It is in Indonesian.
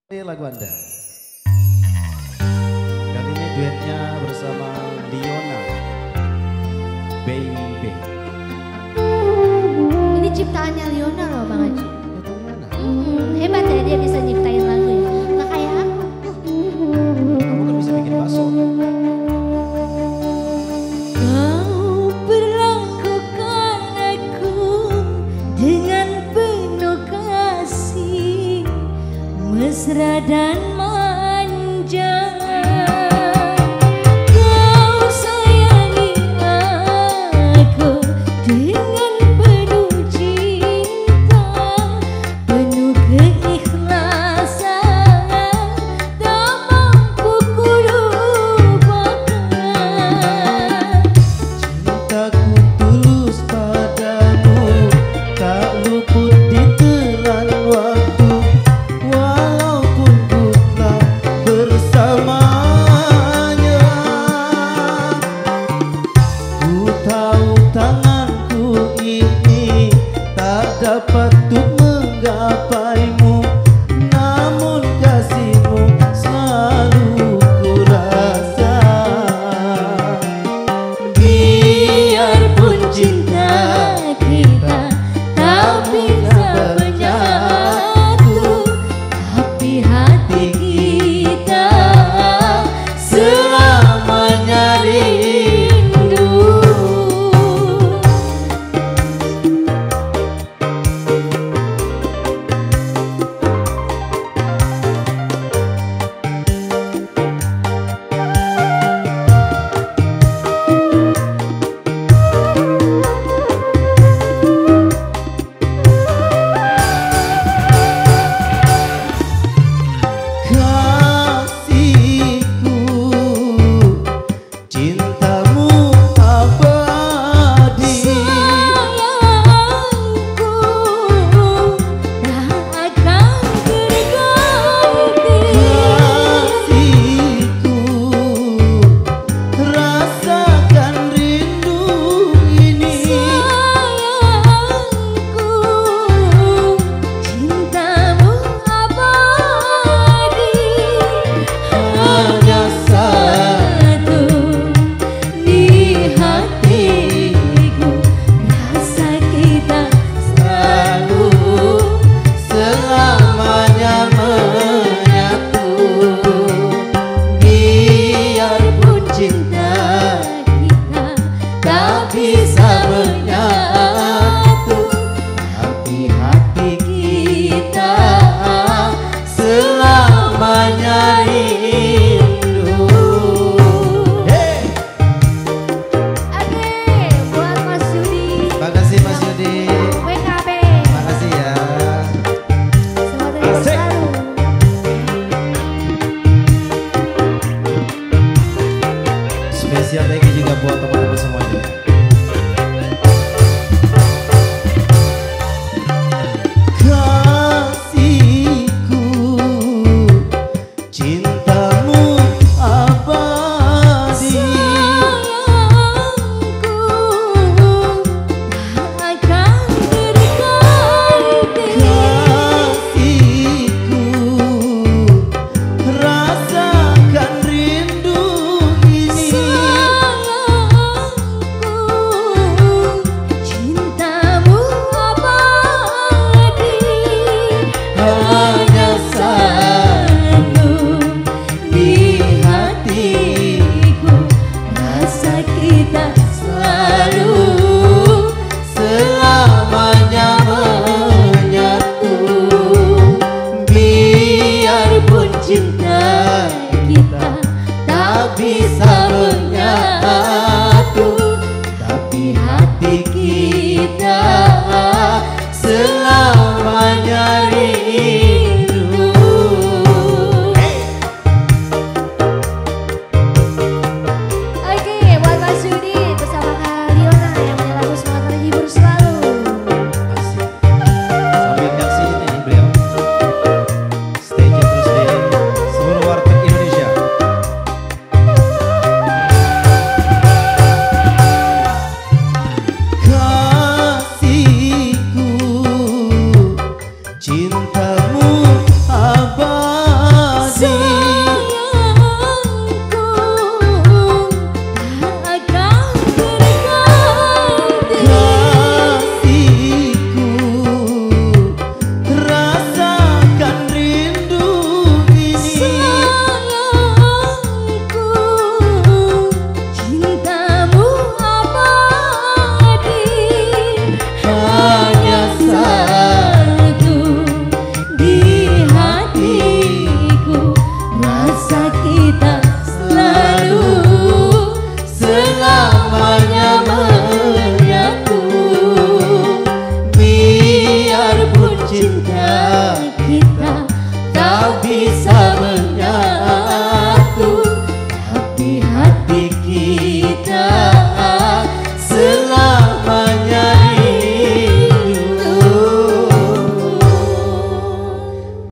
Lagu Anda. Kali ini duetnya bersama Liona Baby. Ini ciptaannya Liona loh Bang Haji. Hebat ya dia bisa nyiptain lagu ya. Nggak kayak aku. Kamu kan bisa bikin bakso. Kau perlakukan aku dengan penuh kasih, mesra dan manja. Kau sayangi aku dengan penuh cinta, penuh keikhlasan, tak mampu ku lupakan. Cintaku tulus padamu, tak luput ditelan waktu. Walaupun ku telah bersamanya, ku tahu tanganku ini tak dapat untuk menggapaimu, namun kasihmu selalu ku rasa. Biarpun cinta kita tak bisa menyatu, tapi hati kita selamanya rindu. Kasihku, cintamu abadi. Sayangku tak akan berganti. Kasihku, rasakan rindu ini. Sayangku, cintamu abadi. Hanya satu di hatiku, rasa kita selalu Selamanya menyatu. biarpun cinta kita tak bisa menyatu, Tapi hati kita selamanya rindu. Hey! Oke, buat Mas Yudi, Makasih Mas Yudi. WKB, Makasih ya. semoga terus Asik. selalu. Spesial thank you juga buat teman-teman semuanya. Kasihku, cintamu abadi. Sayangku tak akan berganti. Kasihku, rasakan rindu ini. Sayangku, cintamu abadi. Hanya satu di hatiku, rasa kita selalu Selamanya menyatu. biarpun cinta kita tak bisa menyatu, tapi hati kita selamanya rindu. Oke, buat Mas Yudi bersama Kak Liona yang punya lagu Semangat Terhibur Selalu. Asik. Sambil nyaksi ini beliau. Stay tune terus di seluruh warteg Indonesia. bisa